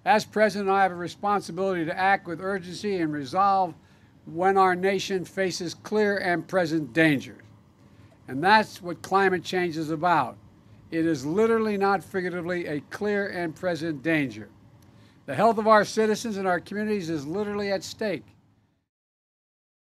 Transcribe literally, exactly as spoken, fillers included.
As President, I have a responsibility to act with urgency and resolve when our nation faces clear and present dangers. And that's what climate change is about. It is literally, not figuratively, a clear and present danger. The health of our citizens and our communities is literally at stake.